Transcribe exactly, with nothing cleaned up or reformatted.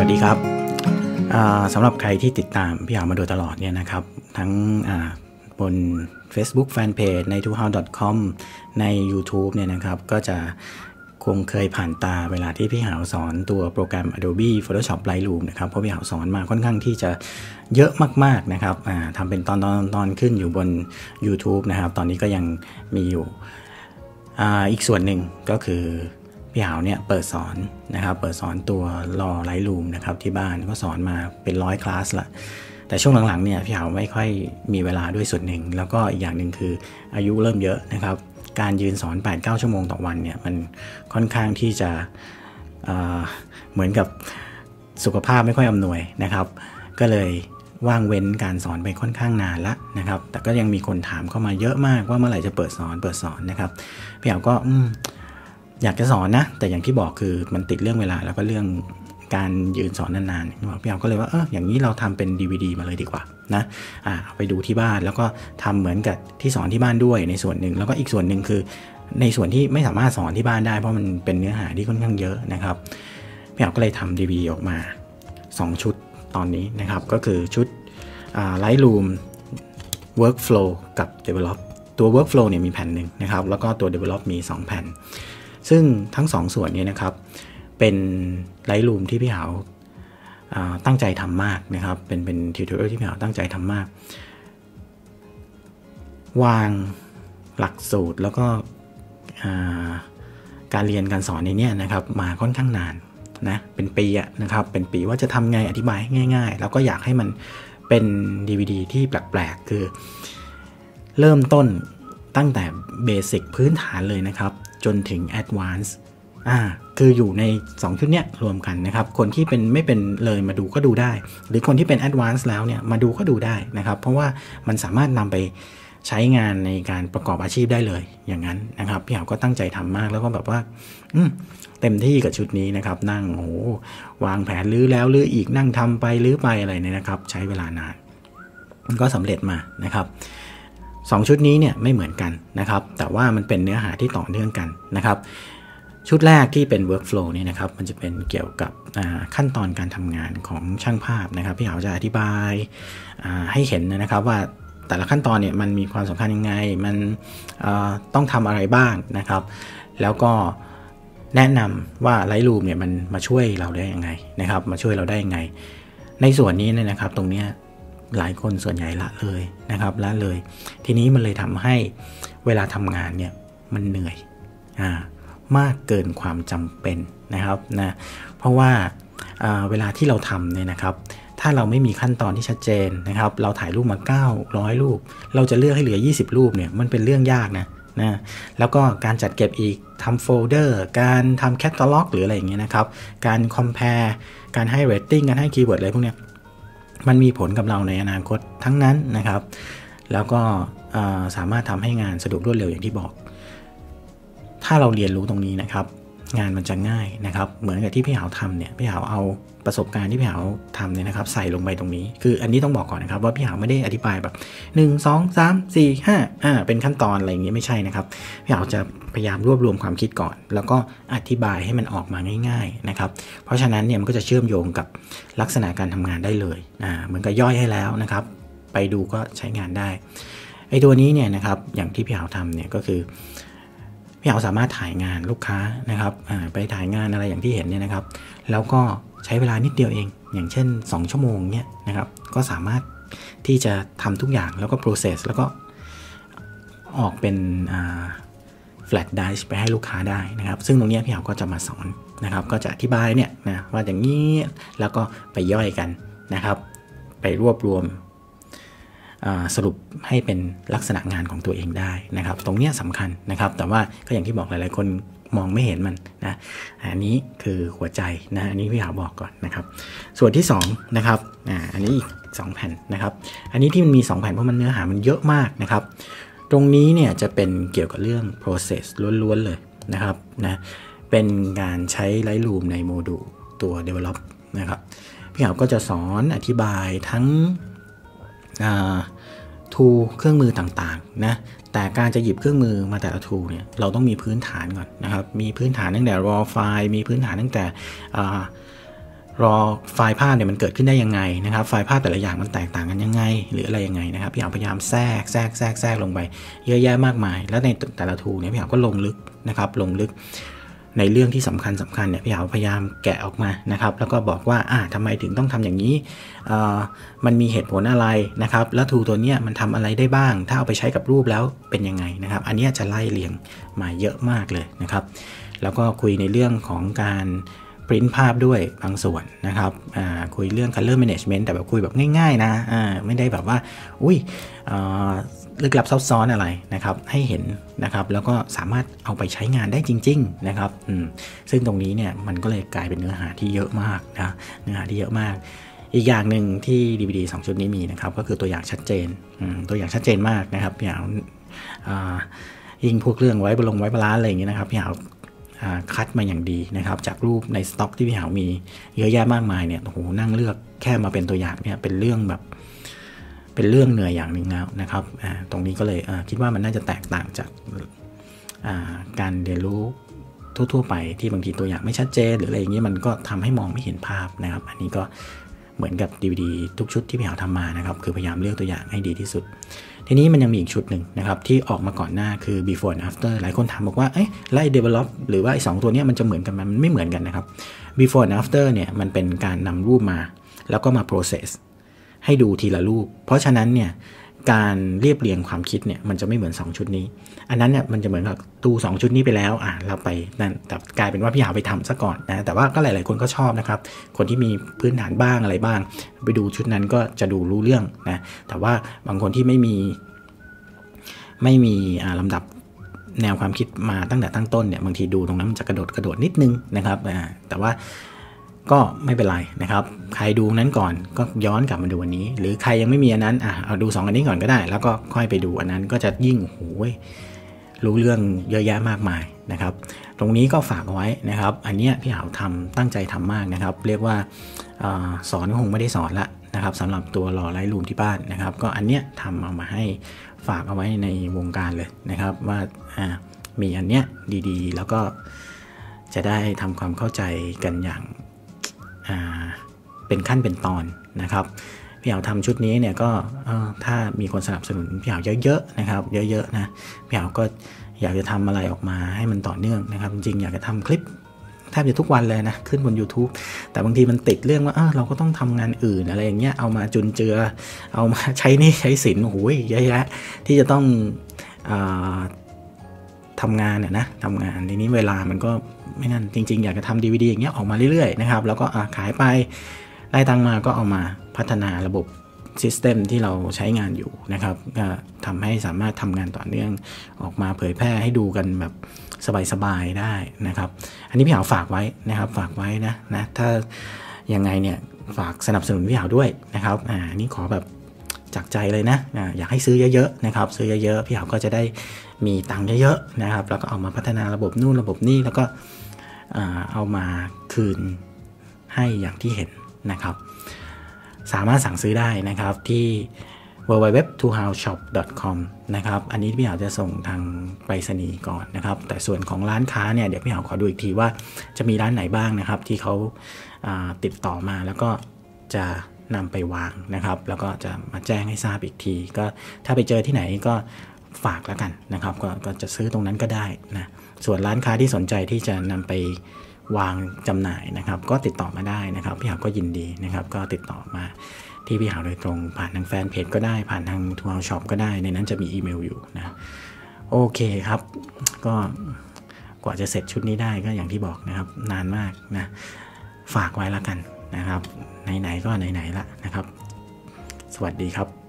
ดีครับสำหรับใครที่ติดตามพี่หามาโดยตลอดเนี่ยนะครับทั้งบน Facebook Fanpage ใน ทู เฮา ดอท คอม ใน YouTube เนี่ยนะครับก็จะคงเคยผ่านตาเวลาที่พี่หาวสอนตัวโปรแกรม Adobe Photoshop Lightroom นะครับเพราะพี่หาวสอนมาค่อนข้างที่จะเยอะมากๆนะครับทำเป็นตอนๆ ตอนขึ้นอยู่บน YouTube นะครับตอนนี้ก็ยังมีอยู่ อ, อีกส่วนหนึ่งก็คือพี่หาวเนี่ยเปิดสอนนะครับเปิดสอนตัวรอ Lightroom นะครับที่บ้านก็สอนมาเป็นร้อยคลาสละแต่ช่วงหลังๆเนี่ยพี่หาวไม่ค่อยมีเวลาด้วยส่วนหนึ่งแล้วก็อีกอย่างหนึ่งคืออายุเริ่มเยอะนะครับการยืนสอน แปดถึงเก้า ชั่วโมงต่อวันเนี่ยมันค่อนข้างที่จะเอ่อเหมือนกับสุขภาพไม่ค่อยอำนวยนะครับก็เลยว่างเว้นการสอนไปค่อนข้างนานละนะครับแต่ก็ยังมีคนถามเข้ามาเยอะมากว่าเมื่อไหร่จะเปิดสอนเปิดสอนนะครับพี่หาวก็อยากจะสอนนะแต่อย่างที่บอกคือมันติดเรื่องเวลาแล้วก็เรื่องการยืนสอนนานๆพี่หาวก็เลยว่าเอออย่างนี้เราทำเป็น ดี วี ดี มาเลยดีกว่านะอ่าไปดูที่บ้านแล้วก็ทำเหมือนกับที่สอนที่บ้านด้วยในส่วนหนึ่งแล้วก็อีกส่วนหนึ่งคือในส่วนที่ไม่สามารถสอนที่บ้านได้เพราะมันเป็นเนื้อหาที่ค่อนข้างเยอะนะครับพี่หาวก็เลยทำ ดี วี ดี ออกมาสองชุดตอนนี้นะครับก็คือชุด Lightroom Workflow กับ Develop ตัว Workflow เนี่ยมีแผ่นหนึ่งนะครับแล้วก็ตัว Develop มีสองแผ่นซึ่งทั้งสองส่วนนี้นะครับเป็น Lightroom ที่พี่หาวตั้งใจทำมากนะครับเป็นเป็นทิวทอเรียลที่พี่หาวตั้งใจทำมากวางหลักสูตรแล้วก็การเรียนการสอนในนี้นะครับมาค่อนข้างนานนะเป็นปีอะนะครับเป็นปีว่าจะทำไงอธิบายง่ายๆแล้วก็อยากให้มันเป็น ดี วี ดี ที่แปลกๆคือเริ่มต้นตั้งแต่เบสิกพื้นฐานเลยนะครับจนถึง Advanced อ่าคืออยู่ในสองชุดเนี้ยรวมกันนะครับคนที่เป็นไม่เป็นเลยมาดูก็ดูได้หรือคนที่เป็น Advanced แล้วเนี่ยมาดูก็ดูได้นะครับเพราะว่ามันสามารถนำไปใช้งานในการประกอบอาชีพได้เลยอย่างนั้นนะครับพี่หาวก็ตั้งใจทำมากแล้วก็แบบว่าอืมเต็มที่กับชุดนี้นะครับนั่งโอ้โหวางแผนลื้อแล้วลื้ออีกนั่งทำไปลื้อไปอะไรเนี่ยนะครับใช้เวลานานมันก็สำเร็จมานะครับสองชุดนี้เนี่ยไม่เหมือนกันนะครับแต่ว่ามันเป็นเนื้อหาที่ต่อเนื่องกันนะครับชุดแรกที่เป็น workflow นี่นะครับมันจะเป็นเกี่ยวกับขั้นตอนการทำงานของช่างภาพนะครับพี่หาวจะอธิบายให้เห็นนะครับว่าแต่ละขั้นตอนเนี่ยมันมีความสำคัญยังไงมันต้องทำอะไรบ้างนะครับแล้วก็แนะนำว่า Lightroom เนี่ยมันมาช่วยเราได้ยังไงนะครับมาช่วยเราได้ยังไงในส่วนนี้เนี่ยนะครับตรงเนี้ยหลายคนส่วนใหญ่ละเลยนะครับละเลยทีนี้มันเลยทำให้เวลาทำงานเนี่ยมันเหนื่อยอ่ามากเกินความจำเป็นนะครับนะเพราะว่าเวลาที่เราทำเนี่ยนะครับถ้าเราไม่มีขั้นตอนที่ชัดเจนนะครับเราถ่ายรูปมาเก้าร้อยรูปเราจะเลือกให้เหลือยี่สิบรูปเนี่ยมันเป็นเรื่องยากนะนะแล้วก็การจัดเก็บอีกทำโฟลเดอร์การทำแคตตาล็อกหรืออะไรอย่างเงี้ยนะครับการคอมเพลการให้เรตติ้งการให้คีย์เวิร์ดอะไรพวกเนี้ยมันมีผลกับเราในอนาคตทั้งนั้นนะครับแล้วก็สามารถทำให้งานสะดวกรวดเร็วอย่างที่บอกถ้าเราเรียนรู้ตรงนี้นะครับงานมันจะง่ายนะครับเหมือนกับที่พี่หาวทำเนี่ยพี่หาวเอาประสบการณ์ที่พี่หาวทำเนี่ยนะครับใส่ลงไปตรงนี้คืออันนี้ต้องบอกก่อนนะครับว่าพี่หาวไม่ได้อธิบายแบบหนึ่ง สอง สาม สี่ ห้าอ่าเป็นขั้นตอนอะไรอย่างนี้ไม่ใช่นะครับพี่หาวจะพยายามรวบรวมความคิดก่อนแล้วก็อธิบายให้มันออกมาง่ายๆนะครับเพราะฉะนั้นเนี่ยมันก็จะเชื่อมโยงกับลักษณะการทำงานได้เลยอ่าเหมือนกับย่อยให้แล้วนะครับไปดูก็ใช้งานได้ไอ้ตัวนี้เนี่ยนะครับอย่างที่พี่หาวทำเนี่ยก็คือพี่หาวสามารถถ่ายงานลูกค้านะครับไปถ่ายงานอะไรอย่างที่เห็นเนี่ยนะครับแล้วก็ใช้เวลานิดเดียวเองอย่างเช่นสองชั่วโมงเนี่ยนะครับก็สามารถที่จะทำทุกอย่างแล้วก็ process แล้วก็ออกเป็น flash drive ไปให้ลูกค้าได้นะครับซึ่งตรงนี้พี่หาวก็จะมาสอนนะครับก็จะอธิบายเนี่ยนะว่าอย่างนี้แล้วก็ไปย่อยกันนะครับไปรวบรวมสรุปให้เป็นลักษณะงานของตัวเองได้นะครับตรงนี้สำคัญนะครับแต่ว่าก็อย่างที่บอกหลายๆคนมองไม่เห็นมันนะอันนี้คือหัวใจนะอันนี้พี่หาวบอกก่อนนะครับส่วนที่สองนะครับอ่าอันนี้อีกสองแผ่นนะครับอันนี้ที่มันมีสองแผ่นเพราะมันเนื้อหามันเยอะมากนะครับตรงนี้เนี่ยจะเป็นเกี่ยวกับเรื่อง process ล้วนๆเลยนะครับนะเป็นการใช้ Lightroom ในโมดูลตัว develop นะครับพี่หาวก็จะสอนอธิบายทั้งทูเครื่องมือต่างๆนะแต่การจะหยิบเครื่องมือมาแต่ละทูเนี่ยเราต้องมีพื้นฐานก่อนนะครับมีพื้นฐานตั้งแต่ raw file มีพื้นฐานตั้งแต่รอไฟล์ภาพเนี่ยมันเกิดขึ้นได้ยังไงนะครับไฟล์ภาพแต่ละอย่างมันแตกต่างกันยังไงหรืออะไรยังไงนะครับพี่เอาพยายามแทรกแทรกแทรกแทรกลงไปเยอะแยะมากมายแล้วในแต่ละทูเนี่ยพี่เอาก็ลงลึกนะครับลงลึกในเรื่องที่สำคัญสำคัญเนี่ยพี่เอาพยายามแกะออกมานะครับแล้วก็บอกว่าอ่าทำไมถึงต้องทำอย่างนี้มันมีเหตุผลอะไรนะครับแล้วทูตัวเนี้ยมันทำอะไรได้บ้างถ้าเอาไปใช้กับรูปแล้วเป็นยังไงนะครับอันนี้จะไล่เรียงมาเยอะมากเลยนะครับแล้วก็คุยในเรื่องของการปริ้นภาพด้วยบางส่วนนะครับคุยเรื่อง color management แต่แบบคุยแบบง่ายๆนะไม่ได้แบบว่าอุ้ยลึกลับซับซ้อนอะไรนะครับให้เห็นนะครับแล้วก็สามารถเอาไปใช้งานได้จริงๆนะครับซึ่งตรงนี้เนี่ยมันก็เลยกลายเป็นเนื้อหาที่เยอะมากนะเนื้อหาที่เยอะมากอีกอย่างหนึ่งที่ ดี วี ดี สองชุดนี้มีนะครับก็คือตัวอย่างชัดเจนตัวอย่างชัดเจนมากนะครับอย่างยิ่งพวกเรื่องไว้บนลงไว้บาลานซ์อะไรอย่างเงี้ยนะครับอย่างคัดมาอย่างดีนะครับจากรูปในสต็อกที่พี่หาวมีเยอะแยะมากมายเนี่ยโอ้โหนั่งเลือกแค่มาเป็นตัวอย่างเนี่ยเป็นเรื่องแบบเป็นเรื่องเหนื่อยอย่างหนึ่งแล้วนะครับตรงนี้ก็เลยคิดว่ามันน่าจะแตกต่างจากการเรียนรู้ทั่วๆไปที่บางทีตัวอย่างไม่ชัดเจนหรืออะไรอย่างนี้มันก็ทำให้มองไม่เห็นภาพนะครับอันนี้ก็เหมือนกับ ดี วี ดี ทุกชุดที่พี่หาวทำมานะครับคือพยายามเลือกตัวอย่างให้ดีที่สุดทีนี้มันยังมีอีกชุดหนึ่งนะครับที่ออกมาก่อนหน้าคือ before and after หลายคนถามบอกว่าเอ๊ะไล่ develop หรือว่าไอ้สองตัวนี้มันจะเหมือนกันมันไม่เหมือนกันนะครับ before and after เนี่ยมันเป็นการนำรูปมาแล้วก็มา process ให้ดูทีละรูปเพราะฉะนั้นเนี่ยการเรียบเรียงความคิดเนี่ยมันจะไม่เหมือนสองชุดนี้อันนั้นเนี่ยมันจะเหมือนกับดูสองชุดนี้ไปแล้วอ่ะเราไปนั่นแต่กลายเป็นว่าพี่หาไปทำซะก่อนนะแต่ว่าก็หลายๆคนก็ชอบนะครับคนที่มีพื้นฐานบ้างอะไรบ้างไปดูชุดนั้นก็จะดูรู้เรื่องนะแต่ว่าบางคนที่ไม่มีไม่มีลำดับแนวความคิดมาตั้งแต่ตั้งต้นเนี่ยบางทีดูตรงนั้นมันจะกระโดดกระโดดนิดนึงนะครับแต่ว่าก็ไม่เป็นไรนะครับใครดูนั้นก่อนก็ย้อนกลับมาดูอันนี้หรือใครยังไม่มีอันนั้นอ่ะเอาดูสองอันนี้ก่อนก็ได้แล้วก็ค่อยไปดูอันนั้นก็จะยิ่งโอ้ยรู้เรื่องเยอะแยะมากมายนะครับตรงนี้ก็ฝากเอาไว้นะครับอันนี้พี่หาวทำตั้งใจทำมากนะครับเรียกว่าสอนคงไม่ได้สอนละนะครับสำหรับตัวหล่อไลท์รูมที่บ้านนะครับก็อันเนี้ยทำเอามาให้ฝากเอาไว้ในวงการเลยนะครับว่ามีอันเนี้ยดีๆแล้วก็จะได้ทำความเข้าใจกันอย่างเป็นขั้นเป็นตอนนะครับพี่หาวทำชุดนี้เนี่ยก็ถ้ามีคนสนับสนุนพี่หาวเยอะๆนะครับเยอะๆนะพี่หาวก็อยากจะทำอะไรออกมาให้มันต่อเนื่องนะครับจริงๆอยากจะทำคลิปแทบจะทุกวันเลยนะขึ้นบน YouTube แต่บางทีมันติดเรื่องว่า เ, เราก็ต้องทำงานอื่นอะไรอย่างเงี้ยเอามาจุนเจือเอามาใช้นี่ใช้สินโอ้โหเยอะแยะที่จะต้องทำงานเนี่ยนะทำงานทีนี้เวลามันก็ไม่นั่นจริงๆอยากจะทำ ดี วี ดี อย่างเงี้ยออกมาเรื่อยๆนะครับแล้วก็ขายไปได้ตังมาก็เอามาพัฒนาระบบซิสเต็มที่เราใช้งานอยู่นะครับก็ทำให้สามารถทำงานต่อเนื่องออกมาเผยแพร่ให้ดูกันแบบสบายๆได้นะครับอันนี้พี่หาวฝากไว้นะครับฝากไว้นะนะถ้ายังไงเนี่ยฝากสนับสนุนพี่หาวด้วยนะครับอ่านี่ขอแบบจากใจเลยนะอ่าอยากให้ซื้อเยอะๆนะครับซื้อเยอะๆพี่หาวก็จะได้มีตังค์เยอะๆนะครับแล้วก็เอามาพัฒนาระบบนู่นระบบนี่แล้วก็เอามาคืนให้อย่างที่เห็นนะครับสามารถสั่งซื้อได้นะครับที่ ดับเบิลยู ดับเบิลยู ดับเบิลยู ดอท ทู ฮาว ช็อป ดอท คอม นะครับอันนี้พี่หาวจะส่งทางไปรษณีย์ก่อนนะครับแต่ส่วนของร้านค้าเนี่ยเดี๋ยวพี่หาวขอดูอีกทีว่าจะมีร้านไหนบ้างนะครับที่เขาติดต่อมาแล้วก็จะนำไปวางนะครับแล้วก็จะมาแจ้งให้ทราบอีกทีก็ถ้าไปเจอที่ไหนก็ฝากแล้วกันนะครับ ก, ก็จะซื้อตรงนั้นก็ได้นะส่วนร้านค้าที่สนใจที่จะนำไปวางจำหน่ายนะครับก็ติดต่อมาได้นะครับพี่หาวก็ยินดีนะครับก็ติดต่อมาที่พี่หาวโดยตรงผ่านทางแฟนเพจก็ได้ผ่านทาง ทู ฮาว ช็อป ก็ได้ในนั้นจะมีอีเมลอยู่นะโอเคครับก็กว่าจะเสร็จชุดนี้ได้ก็อย่างที่บอกนะครับนานมากนะฝากไว้แล้วกันนะครับไหนๆก็ไหนๆละนะครับสวัสดีครับ